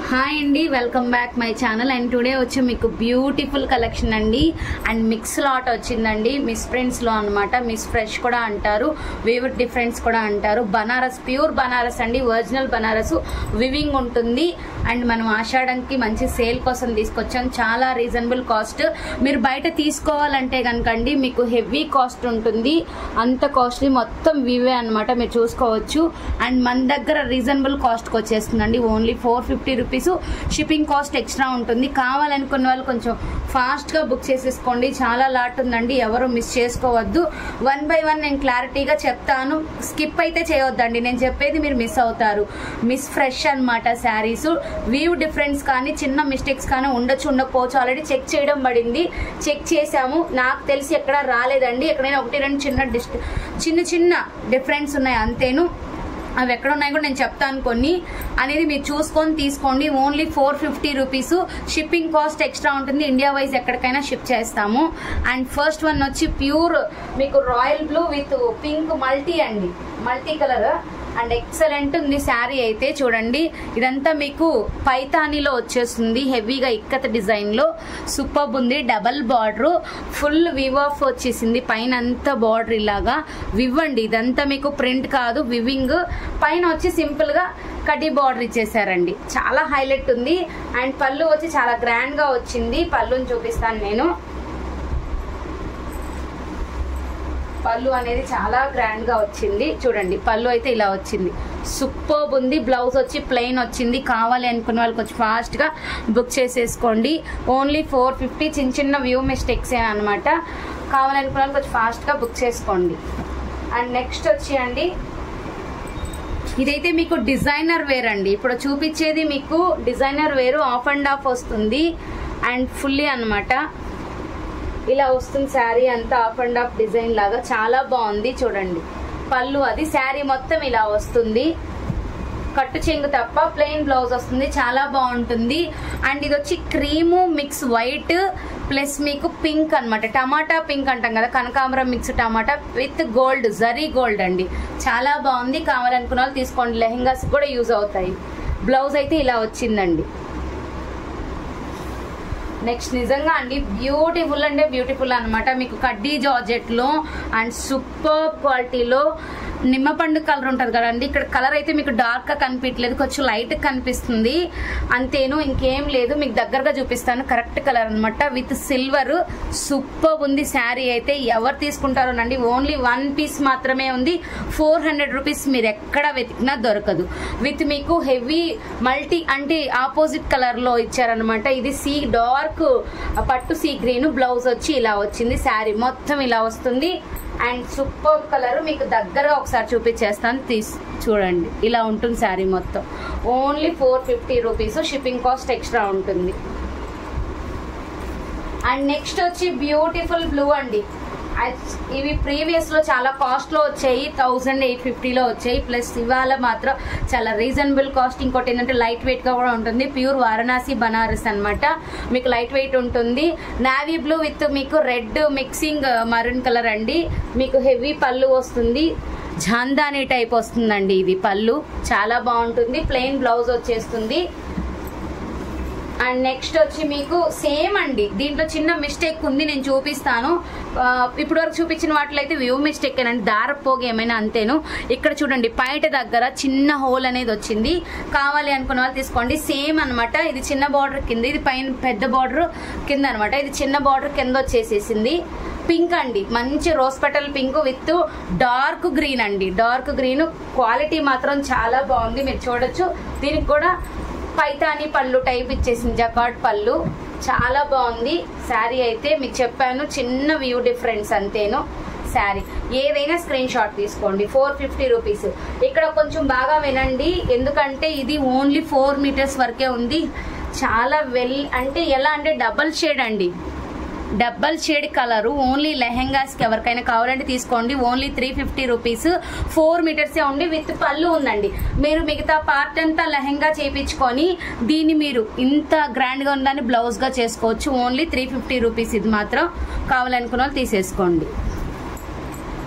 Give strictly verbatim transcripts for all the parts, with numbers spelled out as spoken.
Hi అండి, welcome back my channel. And today వచ్చి మీకు బ్యూటిఫుల్ కలెక్షన్ అండి. అండ్ మిక్స్ లాట్ వచ్చిందండి. మిస్ ప్రింట్స్ లో అనమాట. మిస్ ఫ్రెష్ కూడా అంటారు, వివిడ్ డిఫరెన్స్ కూడా అంటారు. బనారస్, ప్యూర్ బనారస్ అండి, ఒరిజినల్ బనారస్ వివింగ్ ఉంటుంది. అండ్ మనం ఆషాఢంకి మంచి సేల్ కోసం తీసుకొచ్చాం. చాలా రీజనబుల్ కాస్ట్. మీరు బయట తీసుకోవాలంటే కనుకండి మీకు హెవీ కాస్ట్ ఉంటుంది. అంత కాస్ట్లీ మొత్తం వివే అనమాట, మీరు చూసుకోవచ్చు. అండ్ మన దగ్గర రీజనబుల్ కాస్ట్కి వచ్చేస్తుందండి. Only four fifty rupees. Shipping cost extra ఉంటుంది. కావాలనుకున్న వాళ్ళు కొంచెం ఫాస్ట్ గా బుక్ చేసేసుకోండి. చాలా లాట్ ఉందండి, ఎవరు మిస్ చేసుకోవద్దు. వన్ బై వన్ నేను క్లారిటీగా చెప్తాను, స్కిప్ అయితే చేయొద్దండి. నేను చెప్పేది మీరు మిస్ అవుతారు. మిస్ ఫ్రెష్ అనమాట శారీస్. వీవ్ డిఫరెన్స్ కానీ చిన్న మిస్టేక్స్ కానీ ఉండొచ్చు, ఉండకపోవచ్చు. ఆల్రెడీ చెక్ చేయడం పడింది, చెక్ చేసాము. నాకు తెలిసి ఎక్కడ రాలేదండి. ఎక్కడైనా ఒకటి రెండు చిన్న డిస్ట్ చిన్న చిన్న డిఫరెన్స్ ఉన్నాయి అంతేను. అవి ఎక్కడ ఉన్నాయి కూడా నేను చెప్తాను కొన్ని అనేది మీరు చూసుకొని తీసుకోండి. Only four fifty rupees. Shipping cost extra ఉంటుంది. ఇండియా వైజ్ ఎక్కడికైనా షిప్ చేస్తాము. అండ్ ఫస్ట్ వన్ వచ్చి ప్యూర్ మీకు royal blue with pink multi అండి, మల్టీ కలర్. అండ్ ఎక్సలెంట్ ఉంది శారీ అయితే. చూడండి, ఇదంతా మీకు పైతానీలో వచ్చేస్తుంది, హెవీగా ఇక్కత డిజైన్ లో. సూపర్ ఉంది. Double border, full weave of వచ్చేసింది. పైన అంతా బార్డర్ ఇలాగా వివ్ అండి. ఇదంతా మీకు ప్రింట్ కాదు, వివింగ్. పైన వచ్చి సింపుల్ గా కడ్డీ బార్డర్ ఇచ్చేసారండి. చాలా హైలైట్ ఉంది. అండ్ పళ్ళు వచ్చి చాలా గ్రాండ్ గా వచ్చింది. పళ్ళుని చూపిస్తాను నేను. పళ్ళు అనేది చాలా గ్రాండ్ గా వచ్చింది. చూడండి, పళ్ళు అయితే ఇలా వచ్చింది. సూపర్ ఉంది. బ్లౌజ్ వచ్చి ప్లెయిన్ వచ్చింది. కావాలి అనుకున్న వాళ్ళకి వచ్చి ఫాస్ట్ గా బుక్ చేసేసుకోండి. Only four fifty. చిన్న చిన్న వ్యూ మిస్టేక్స్ అనమాట. కావాలనుకున్న వాళ్ళకి వచ్చి ఫాస్ట్ గా బుక్ చేసుకోండి. అండ్ నెక్స్ట్ వచ్చి అండి, ఇదైతే మీకు డిజైనర్ వేర్ అండి. ఇప్పుడు చూపించేది మీకు డిజైనర్ వేరు. ఆఫ్ అండ్ ఆఫ్ వస్తుంది అండ్ ఫుల్లీ అనమాట. ఇలా వస్తుంది శారీ అంతా, ఆఫ్ అండ్ ఆఫ్ డిజైన్ లాగా. చాలా బాగుంది. చూడండి, పళ్ళు అది. శారీ మొత్తం ఇలా వస్తుంది, కట్టు చెంగు తప్ప. ప్లెయిన్ బ్లౌజ్ వస్తుంది. చాలా బాగుంటుంది. అండ్ ఇది వచ్చి క్రీము మిక్స్ వైట్ ప్లస్ మీకు పింక్ అనమాట. టమాటా పింక్ అంటాం కదా, కనకాంబరం mix tomato with gold, zari gold అండి. చాలా బాగుంది. కావాలనుకున్న వాళ్ళు తీసుకోండి. లెహెంగాస్ కూడా యూజ్ అవుతాయి. బ్లౌజ్ అయితే ఇలా వచ్చిందండి. నెక్స్ట్ నిజంగా అండి బ్యూటిఫుల్ అంటే బ్యూటిఫుల్ అనమాట. మీకు కడ్డీ జార్జెట్ లో అండ్ సూపర్ క్వాలిటీలో నిమ్మపండు కలర్ ఉంటుంది కదండి. ఇక్కడ కలర్ అయితే మీకు డార్క్ గా కనిపించలేదు, కొంచెం లైట్ కనిపిస్తుంది అంతేను, ఇంకేం లేదు. మీకు దగ్గరగా చూపిస్తాను. కరెక్ట్ కలర్ అనమాట విత్ సిల్వర్. సూపర్ ఉంది శారీ అయితే. ఎవరు తీసుకుంటారోనండి, ఓన్లీ వన్ పీస్ మాత్రమే ఉంది. Four hundred rupees. మీరు ఎక్కడ వెతికినా దొరకదు. విత్ మీకు హెవీ మల్టీ అంటే ఆపోజిట్ కలర్ లో ఇచ్చారనమాట. ఇది సీ డార్క్ పట్టు సీ గ్రీన్. బ్లౌజ్ వచ్చి ఇలా వచ్చింది. శారీ మొత్తం ఇలా వస్తుంది. అండ్ సూపర్ కలర్ మీకు దగ్గరగా ఒకసారి చూపించేస్తాను, తీసి చూడండి. ఇలా ఉంటుంది శారీ మొత్తం. Only four fifty rupees. Shipping cost extra ఉంటుంది. అండ్ నెక్స్ట్ వచ్చి బ్యూటిఫుల్ బ్లూ అండి. ఇవి ప్రీవియస్ లో చాలా కాస్ట్ లో వచ్చాయి, థౌసండ్ ఎయిట్ ఫిఫ్టీలో వచ్చాయి. ప్లస్ ఇవాళ మాత్రం చాలా రీజనబుల్ కాస్ట్. ఇంకోటి ఏంటంటే లైట్ వెయిట్ గా కూడా ఉంటుంది. ప్యూర్ వారణాసి బనారస్ అనమాట. మీకు లైట్ వెయిట్ ఉంటుంది. నావీ బ్లూ విత్ మీకు రెడ్ మిక్సింగ్ మరూన్ కలర్ అండి. మీకు హెవీ పళ్ళు వస్తుంది. జాందాని టైప్ వస్తుందండి ఇది పళ్ళు. చాలా బాగుంటుంది. ప్లెయిన్ బ్లౌజ్ వచ్చేస్తుంది. అండ్ నెక్స్ట్ వచ్చి మీకు సేమ్ అండి. దీంట్లో చిన్న మిస్టేక్ ఉంది, నేను చూపిస్తాను. ఇప్పటి వరకు చూపించిన వాటిలో అయితే వ్యూ మిస్టేక్ ఏనండి, దారపోగు ఏమైనా అంతేను. ఇక్కడ చూడండి, పైట దగ్గర చిన్న హోల్ అనేది వచ్చింది. కావాలి అనుకున్న వాళ్ళు తీసుకోండి. సేమ్ అనమాట. ఇది చిన్న బార్డర్ కింద, ఇది పైన పెద్ద బార్డర్ కింద అనమాట. ఇది చిన్న బార్డర్ కింద వచ్చేసేసింది. పింక్ అండి, మంచి rose petal pink with dark green అండి. డార్క్ గ్రీన్ క్వాలిటీ మాత్రం చాలా బాగుంది, మీరు చూడొచ్చు. దీనికి కూడా పైతాని పళ్ళు టైప్ ఇచ్చేసింది, జకాట్ పళ్ళు. చాలా బాగుంది శారీ అయితే. మీకు చెప్పాను చిన్న వ్యూ డిఫరెన్స్ అంతేను. శారీ ఏదైనా స్క్రీన్ షాట్ తీసుకోండి. Four fifty rupees. ఇక్కడ కొంచెం బాగా వినండి, ఎందుకంటే ఇది ఓన్లీ ఫోర్ మీటర్స్ వరకే ఉంది. చాలా వెల్ అంటే ఎలా అంటే డబల్ షేడ్ అండి, double shade colour. Only lehengas కి ఎవరికైనా కావాలంటే తీసుకోండి. Only three fifty rupees. Four మీటర్సే ఉండి విత్ పళ్ళు ఉందండి. మీరు మిగతా పార్ట్ అంతా లెహెంగా చేయించుకొని దీన్ని మీరు ఇంత గ్రాండ్ గా ఉందని బ్లౌజ్ గా చేసుకోవచ్చు. Only three fifty rupees. ఇది మాత్రం కావాలనుకున్న వాళ్ళు తీసేసుకోండి.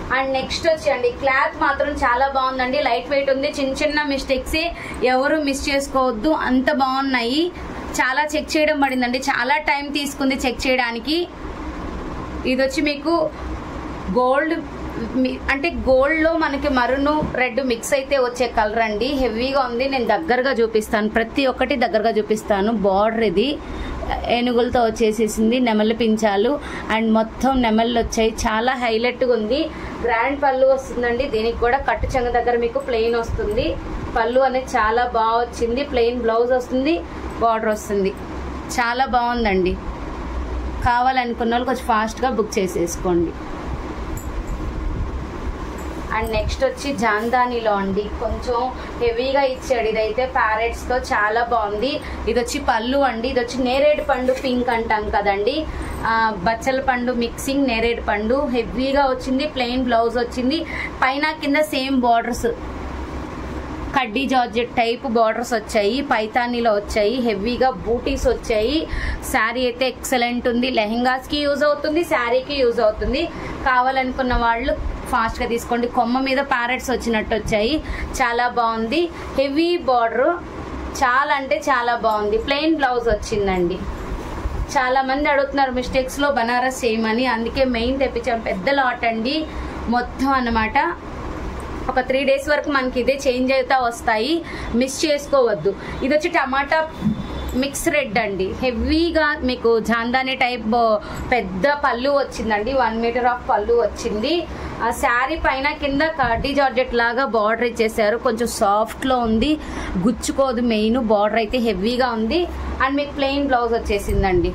అండ్ నెక్స్ట్ వచ్చేయండి క్లాత్ మాత్రం చాలా బాగుందండి, లైట్ వెయిట్ ఉంది, చిన్న చిన్న మిస్టేక్స్ ఎవరు మిస్ చేసుకోవద్దు, అంత బాగున్నాయి. చాలా చెక్ చేయడం పడిందండి, చాలా టైం తీసుకుంది చెక్ చేయడానికి. ఇది వచ్చి మీకు గోల్డ్ అంటే గోల్డ్ లో మనకి మరును రెడ్ మిక్స్ అయితే వచ్చే కలర్ అండి, హెవీగా ఉంది. నేను దగ్గరగా చూపిస్తాను, ప్రతి ఒక్కటి దగ్గరగా చూపిస్తాను. బార్డర్ ఇది ఏనుగులతో వచ్చేసేసింది, నెమలి పించాలు అండ్ మొత్తం నెమళ్ళు వచ్చాయి, చాలా హైలైట్గా ఉంది. గ్రాండ్ పళ్ళు వస్తుందండి, దీనికి కూడా కట్టు చెంగ దగ్గర మీకు ప్లెయిన్ వస్తుంది. పళ్ళు అనేది చాలా బాగా వచ్చింది, ప్లెయిన్ బ్లౌజ్ వస్తుంది, బార్డర్ వస్తుంది, చాలా బాగుందండి. కావాలనుకున్న వాళ్ళు కొంచెం ఫాస్ట్గా బుక్ చేసేసుకోండి. అండ్ నెక్స్ట్ వచ్చి జాందానీలో అండి, కొంచెం హెవీగా ఇచ్చాడు. ఇదైతే ప్యారెట్స్ తో చాలా బాగుంది. ఇది వచ్చి పళ్ళు అండి, ఇది వచ్చి నేరేడు పండు పింక్ అంటాం కదండి, బచ్చల పండు మిక్సింగ్ నేరేడు పండు, హెవీగా వచ్చింది. ప్లెయిన్ బ్లౌజ్ వచ్చింది, పైన కింద సేమ్ బార్డర్స్ కడ్డీ జార్జెట్ టైప్ బార్డర్స్ వచ్చాయి, పైతానీలో వచ్చాయి, హెవీగా బూటీస్ వచ్చాయి. శారీ అయితే ఎక్సలెంట్ ఉంది, లెహెంగాస్కి యూజ్ అవుతుంది, శారీకి యూజ్ అవుతుంది. కావాలనుకున్న వాళ్ళు ఫాస్ట్గా తీసుకోండి. కొమ్మ మీద ప్యారెట్స్ వచ్చినట్టు వచ్చాయి, చాలా బాగుంది. హెవీ బార్డర్, చాలా అంటే చాలా బాగుంది. ప్లెయిన్ బ్లౌజ్ వచ్చిందండి. చాలా మంది అడుగుతున్నారు మిస్టేక్స్ లో బనారస్ చేయమని, అందుకే మెయిన్ తెప్పించాం. పెద్ద లాట్ అండి మొత్తం అన్నమాట. ఒక త్రీ డేస్ వరకు మనకి ఇదే చేంజ్ అవుతా వస్తాయి, మిస్ చేసుకోవద్దు. ఇది వచ్చి టమాటా మిక్స్ రెడ్ అండి, హెవీగా మీకు జాందాని టైప్ పెద్ద పళ్ళు వచ్చిందండి, వన్ మీటర్ ఆఫ్ పళ్ళు వచ్చింది. ఆ శారీ పైన కింద కడ్డీ జార్జెట్ లాగా బార్డర్ ఇచ్చేసారు, కొంచెం సాఫ్ట్ లో ఉంది, గుచ్చుకోదు. మెయిన్ బార్డర్ అయితే హెవీగా ఉంది. అండ్ మీకు ప్లెయిన్ బ్లౌజ్ వచ్చేసిందండి.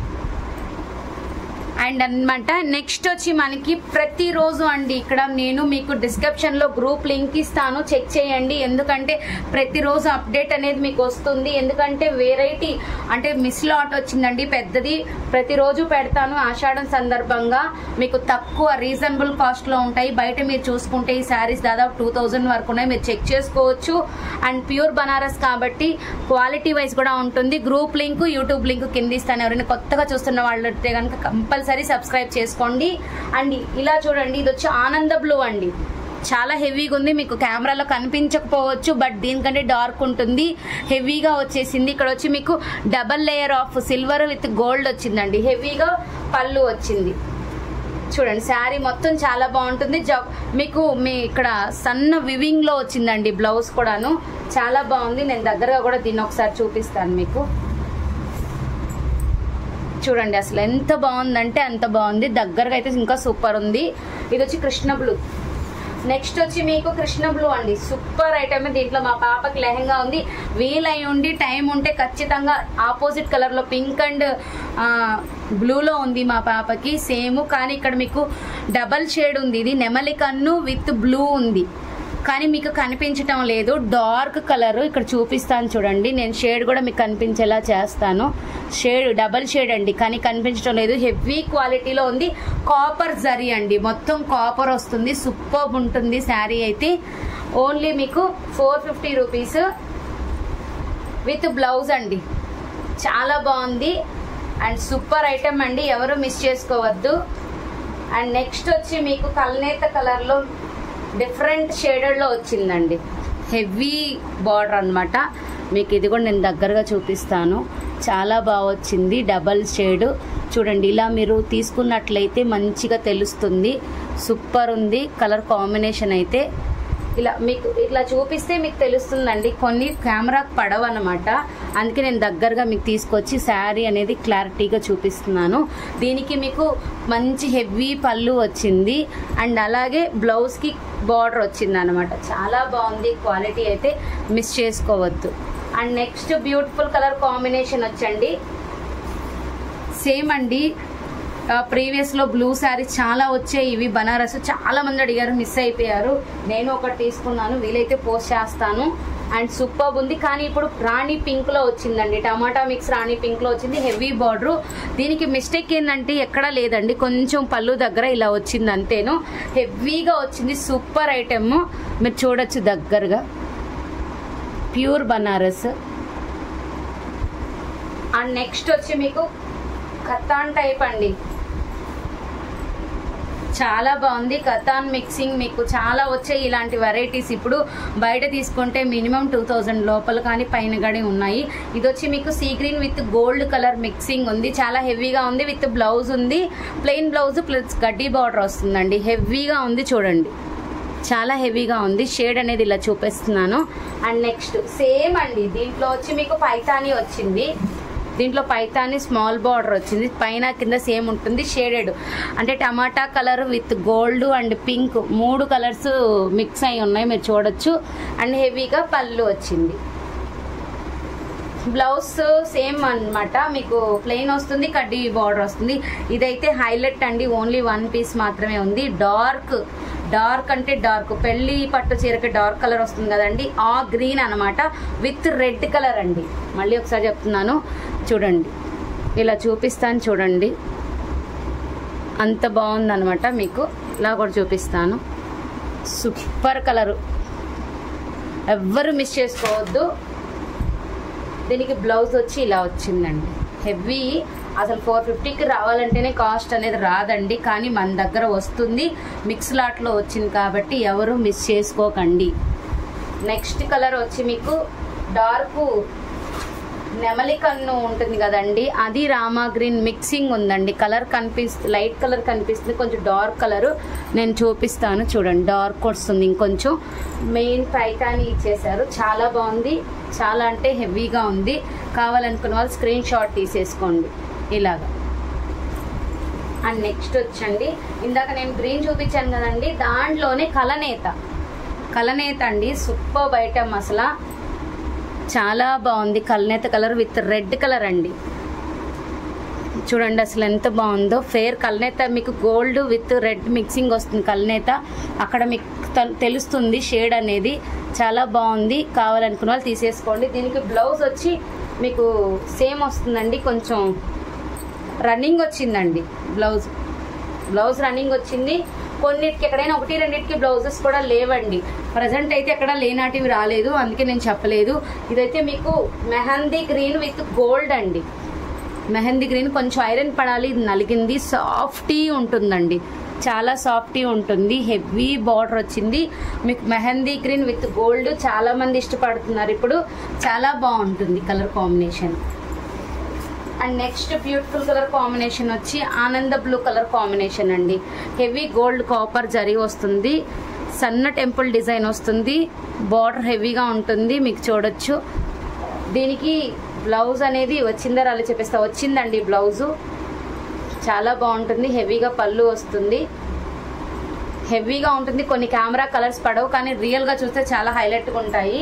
అండ్ అనమాట నెక్స్ట్ వచ్చి మనకి ప్రతిరోజు అండి, ఇక్కడ నేను మీకు డిస్క్రిప్షన్ లో గ్రూప్ లింక్ ఇస్తాను, చెక్ చేయండి. ఎందుకంటే ప్రతిరోజు అప్డేట్ అనేది మీకు వస్తుంది. ఎందుకంటే వెరైటీ అంటే మిస్ లాట్ వచ్చిందండి పెద్దది, ప్రతిరోజు పెడతాను. ఆషాఢం సందర్భంగా మీకు తక్కువ రీజనబుల్ కాస్ట్ లో ఉంటాయి. బయట మీరు చూసుకుంటే ఈ శారీస్ దాదాపు టూ థౌజండ్ వరకు ఉన్నాయి, మీరు చెక్ చేసుకోవచ్చు. అండ్ ప్యూర్ బనారస్ కాబట్టి క్వాలిటీ వైజ్ కూడా ఉంటుంది. గ్రూప్ లింక్ యూట్యూబ్ లింక్ కింద ఇస్తాను, ఎవరైనా కొత్తగా చూస్తున్న వాళ్ళు అయితే కనుక కంపల్సరీ సరే సబ్స్క్రైబ్ చేసుకోండి. అండ్ ఇలా చూడండి, ఇది వచ్చి ఆనంద బ్లూ అండి, చాలా హెవీగా ఉంది. మీకు కెమెరాలో కనిపించకపోవచ్చు, బట్ దీనికంటే డార్క్ ఉంటుంది, హెవీగా వచ్చేసింది. ఇక్కడ వచ్చి మీకు double layer of silver with gold వచ్చిందండి, హెవీగా పళ్ళు వచ్చింది. చూడండి శారీ మొత్తం చాలా బాగుంటుంది. మీకు మీ ఇక్కడ సన్న వివింగ్ లో వచ్చిందండి బ్లౌజ్ కూడాను, చాలా బాగుంది. నేను దగ్గరగా కూడా దీన్ని ఒకసారి చూపిస్తాను మీకు. చూడండి అసలు ఎంత బాగుందంటే అంత బాగుంది, దగ్గరగా అయితే ఇంకా సూపర్ ఉంది. ఇది వచ్చి కృష్ణ బ్లూ. నెక్స్ట్ వచ్చి మీకు కృష్ణ బ్లూ అండి, సూపర్ ఐటమ్. దీంట్లో మా పాపకి లెహంగా ఉంది, వీలై ఉండి టైం ఉంటే ఖచ్చితంగా ఆపోజిట్ కలర్ లో పింక్ అండ్ బ్లూలో ఉంది మా పాపకి సేమ్. కానీ ఇక్కడ మీకు డబల్ షేడ్ ఉంది, ఇది నెమలి కన్ను విత్ బ్లూ ఉంది, కానీ మీకు కనిపించటం లేదు. డార్క్ కలర్ ఇక్కడ చూపిస్తాను చూడండి, నేను షేడ్ కూడా మీకు కనిపించేలా చేస్తాను. షేడ్ డబల్ షేడ్ అండి, కానీ కనిపించడం లేదు. హెవీ క్వాలిటీలో ఉంది, కాపర్ జరీ అండి, మొత్తం కాపర్ వస్తుంది, సూపర్ ఉంటుంది శారీ అయితే. ఓన్లీ మీకు four fifty rupees with blouse అండి, చాలా బాగుంది అండ్ సూపర్ ఐటమ్ అండి, ఎవరు మిస్ చేసుకోవద్దు. అండ్ నెక్స్ట్ వచ్చి మీకు కల్నేత కలర్లో డిఫరెంట్ షేడెడ్లో వచ్చిందండి, హెవీ బార్డర్ అనమాట. మీకు ఇది కూడా నేను దగ్గరగా చూపిస్తాను, చాలా బాగా వచ్చింది. డబల్ షేడ్ చూడండి, ఇలా మీరు తీసుకున్నట్లయితే మంచిగా తెలుస్తుంది, సూపర్ ఉంది కలర్ కాంబినేషన్ అయితే. ఇలా మీకు ఇట్లా చూపిస్తే మీకు తెలుస్తుందండి, కొన్ని కెమెరాకు పడవ అనమాట, అందుకే నేను దగ్గరగా మీకు తీసుకొచ్చి శారీ అనేది క్లారిటీగా చూపిస్తున్నాను. దీనికి మీకు మంచి హెవీ పళ్ళు వచ్చింది అండ్ అలాగే బ్లౌజ్కి బార్డర్ వచ్చింది అనమాట, చాలా బాగుంది. క్వాలిటీ అయితే మిస్ చేసుకోవద్దు. And next beautiful colour combination వచ్చండి, సేమ్ అండి. ప్రీవియస్ లో బ్లూ శారీ చాలా వచ్చాయి, ఇవి బనారస్ చాలా మంది అడిగారు, మిస్ అయిపోయారు. నేను ఒకటి తీసుకున్నాను, వీలైతే పోస్ట్ చేస్తాను. అండ్ సూపర్ ఉంది. కానీ ఇప్పుడు రాణి పింక్ లో వచ్చిందండి, టమాటా మిక్స్ రాణి పింక్ లో వచ్చింది, హెవీ బార్డర్. దీనికి మిస్టేక్ ఏంటంటే ఎక్కడా లేదండి, కొంచెం పళ్ళు దగ్గర ఇలా వచ్చింది అంతేను, హెవీగా వచ్చింది. సూపర్ ఐటమ్, మీరు చూడొచ్చు దగ్గరగా, ప్యూర్ బనారస్. అండ్ నెక్స్ట్ వచ్చి మీకు కతాన్ టైప్ అండి, చాలా బాగుంది. కథాన్ మిక్సింగ్ మీకు చాలా వచ్చాయి ఇలాంటి వెరైటీస్. ఇప్పుడు బయట తీసుకుంటే మినిమం టూ థౌజండ్ లోపల కానీ పైన గడి ఉన్నాయి. ఇది వచ్చి మీకు sea green with gold colour mixing ఉంది. చాలా హెవీగా ఉంది. విత్ బ్లౌజ్ ఉంది, ప్లెయిన్ బ్లౌజ్ ప్లస్ గడ్డీ బార్డర్ వస్తుందండి. హెవీగా ఉంది చూడండి, చాలా హెవీగా ఉంది. షేడ్ అనేది ఇలా చూపిస్తున్నాను. అండ్ నెక్స్ట్ సేమ్ అండి, దీంట్లో వచ్చి మీకు పైతాని వచ్చింది. దీంట్లో పైతాని స్మాల్ బార్డర్ వచ్చింది, పైన కింద సేమ్ ఉంటుంది. షేడెడ్ అంటే tomato colour with gold and pink మూడు కలర్స్ మిక్స్ అయి ఉన్నాయి, మీరు చూడొచ్చు. అండ్ హెవీగా పళ్ళు వచ్చింది. బ్లౌజ్ సేమ్ అన్నమాట, మీకు ప్లెయిన్ వస్తుంది, కడ్డీ బార్డర్ వస్తుంది. ఇదైతే హైలైట్ అండి, ఓన్లీ వన్ పీస్ మాత్రమే ఉంది. డార్క్ డార్క్ అంటే డార్క్ పెళ్లి పట్టు చీరకి డార్క్ కలర్ వస్తుంది కదండి, ఆ గ్రీన్ అనమాట విత్ రెడ్ కలర్ అండి. మళ్ళీ ఒకసారి చెప్తున్నాను చూడండి, ఇలా చూపిస్తాను చూడండి, అంత బాగుందనమాట. మీకు ఇలా కూడా చూపిస్తాను, సూపర్ కలరు, ఎవ్వరు మిస్ చేసుకోవద్దు. దీనికి బ్లౌజ్ వచ్చి ఇలా వచ్చిందండి, హెవీ. అసలు ఫోర్ ఫిఫ్టీకి రావాలంటేనే కాస్ట్ అనేది రాదండి, కానీ మన దగ్గర వస్తుంది. మిక్స్ లాట్లో వచ్చింది కాబట్టి ఎవరు మిస్ చేసుకోకండి. నెక్స్ట్ కలర్ వచ్చి మీకు డార్క్ నెమలి కన్ను ఉంటుంది కదండి, అది రామా గ్రీన్ మిక్సింగ్ ఉందండి. కలర్ కనిపిస్తుంది, లైట్ కలర్ కనిపిస్తుంది, కొంచెం డార్క్ కలరు నేను చూపిస్తాను చూడండి. డార్క్ వస్తుంది, ఇంకొంచెం మెయిన్ పైటాని ఇచ్చేసారు. చాలా బాగుంది, చాలా అంటే హెవీగా ఉంది. కావాలనుకున్న వాళ్ళు స్క్రీన్ షాట్ తీసేసుకోండి ఇలాగా. అండ్ నెక్స్ట్ వచ్చండి, ఇందాక నేను గ్రీన్ చూపించాను కదండి, దాంట్లోనే కలనేత కలనేత అండి, సూపర్ ఐటమ్ అసలు. చాలా బాగుంది, కలనేత కలర్ విత్ రెడ్ కలర్ అండి. చూడండి అసలు ఎంత బాగుందో. ఫేర్ కలనేత మీకు గోల్డ్ విత్ రెడ్ మిక్సింగ్ వస్తుంది. కలనేత అక్కడ మీకు తెలుస్తుంది షేడ్ అనేది. చాలా బాగుంది, కావాలనుకున్న వాళ్ళు తీసేసుకోండి. దీనికి బ్లౌజ్ వచ్చి మీకు సేమ్ వస్తుందండి, కొంచెం రన్నింగ్ వచ్చిందండి. బ్లౌజ్ బ్లౌజ్ రన్నింగ్ వచ్చింది. కొన్నిటికి ఎక్కడైనా ఒకటి రెండింటికి బ్లౌజెస్ కూడా లేవండి. ప్రజెంట్ అయితే ఎక్కడ లేనాటివి రాలేదు, అందుకే నేను చెప్పలేదు. ఇదైతే మీకు మెహందీ గ్రీన్ విత్ గోల్డ్ అండి. మెహందీ గ్రీన్ కొంచెం ఐరన్ పడాలి, ఇది నలిగింది. సాఫ్టీ ఉంటుందండి, చాలా సాఫ్టీ ఉంటుంది. హెవీ బార్డర్ వచ్చింది. మీకు మెహందీ గ్రీన్ విత్ గోల్డ్ చాలా మంది ఇష్టపడుతున్నారు ఇప్పుడు. చాలా బాగుంటుంది colour combination. And next beautiful colour combination వచ్చి ఆనంద బ్లూ కలర్ కాంబినేషన్ అండి. హెవీ గోల్డ్ కాపర్ జరీ వస్తుంది, సన్న టెంపుల్ డిజైన్ వస్తుంది, బార్డర్ హెవీగా ఉంటుంది, మీకు చూడొచ్చు. దీనికి బ్లౌజ్ అనేది వచ్చిందా రాలే చెప్పేస్తా. వచ్చిందండి బ్లౌజు, చాలా బాగుంటుంది. హెవీగా పళ్ళు వస్తుంది, హెవీగా ఉంటుంది. కొన్ని కెమెరా కలర్స్ పడవు, కానీ రియల్గా చూస్తే చాలా హైలైట్గా ఉంటాయి.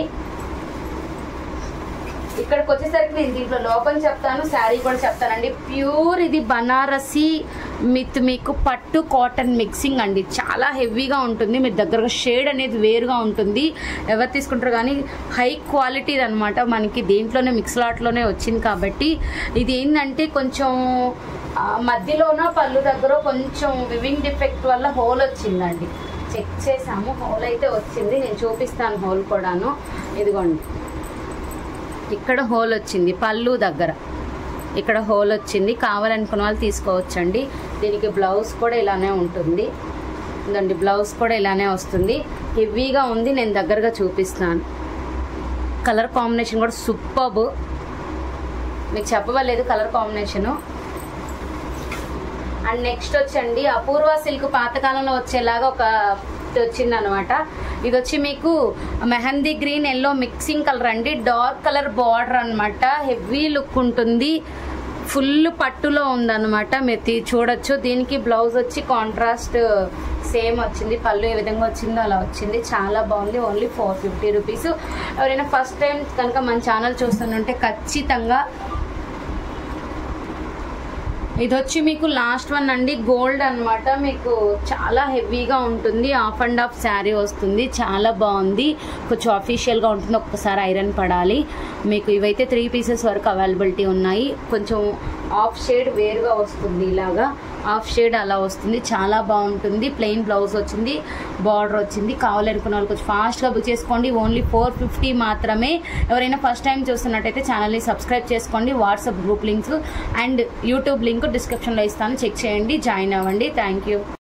ఇక్కడికి వచ్చేసరికి నేను దీంట్లో లోపల చెప్తాను, శారీ కూడా చెప్తానండి. ప్యూర్ ఇది బనారసి విత్ మీకు పట్టు కాటన్ మిక్సింగ్ అండి. చాలా హెవీగా ఉంటుంది, మీరు దగ్గరగా షేడ్ అనేది వేరుగా ఉంటుంది. ఎవరు తీసుకుంటారు కానీ హై క్వాలిటీది అనమాట. మనకి దీంట్లోనే మిక్స్ లాట్లోనే వచ్చింది కాబట్టి. ఇది ఏంటంటే కొంచెం మధ్యలోన పళ్ళు దగ్గర కొంచెం వివింగ్ డిఫెక్ట్ వల్ల హోల్ వచ్చిందండి. చెక్ చేసాము, హోల్ అయితే వచ్చింది. నేను చూపిస్తాను హోల్ కూడాను. ఇదిగోండి, ఇక్కడ హోల్ వచ్చింది పళ్ళు దగ్గర, ఇక్కడ హోల్ వచ్చింది. కావాలనుకున్న వాళ్ళు తీసుకోవచ్చండి. దీనికి బ్లౌజ్ కూడా ఇలానే ఉంటుంది. ఇదండి బ్లౌజ్ కూడా ఇలానే వస్తుంది. హెవీగా ఉంది, నేను దగ్గరగా చూపిస్తాను. కలర్ కాంబినేషన్ కూడా సూపర్బ్, మీకు చెప్పవలేదు కలర్ కాంబినేషను. అండ్ నెక్స్ట్ వచ్చండి అపూర్వ సిల్క్ పాతకాలంలో వచ్చేలాగా ఒక వచ్చింది అనమాట. ఇది వచ్చి మీకు mehndi green yellow mixing colour అండి. డార్క్ కలర్ బార్డర్ అనమాట, హెవీ లుక్ ఉంటుంది. ఫుల్ పట్టులో ఉందన్నమాట, మీరు చూడొచ్చు. దీనికి బ్లౌజ్ వచ్చి కాంట్రాస్ట్ సేమ్ వచ్చింది. పళ్ళు ఏ విధంగా వచ్చిందో అలా వచ్చింది. చాలా బాగుంది. Only four fifty rupees. ఎవరైనా ఫస్ట్ టైం కనుక మన ఛానల్ చూస్తుంటే ఖచ్చితంగా ఇది వచ్చి మీకు లాస్ట్ వన్ అండి, గోల్డ్ అనమాట. మీకు చాలా హెవీగా ఉంటుంది, ఆఫ్ అండ్ ఆఫ్ శారీ వస్తుంది. చాలా బాగుంది, కొంచెం అఫీషియల్గా ఉంటుంది. ఒక్కసారి ఐరన్ పడాలి. మీకు ఇవైతే త్రీ పీసెస్ వరకు అవైలబిలిటీ ఉన్నాయి. కొంచెం ఆఫ్ షేడ్ వేరుగా వస్తుంది, ఇలాగా ఆఫ్ షేడ్ అలా వస్తుంది. చాలా బాగుంటుంది. ప్లెయిన్ బ్లౌజ్ వచ్చింది, బార్డర్ వచ్చింది. కావాలనుకున్న వాళ్ళు కొంచెం ఫాస్ట్గా బుక్ చేసుకోండి. ఓన్లీ ఫోర్ ఫిఫ్టీ మాత్రమే. ఎవరైనా ఫస్ట్ టైం చూస్తున్నట్టయితే ఛానల్ని సబ్స్క్రైబ్ చేసుకోండి. WhatsApp group links and YouTube link డిస్క్రిప్షన్లో ఇస్తాను, చెక్ చేయండి, జాయిన్ అవ్వండి. Thank you.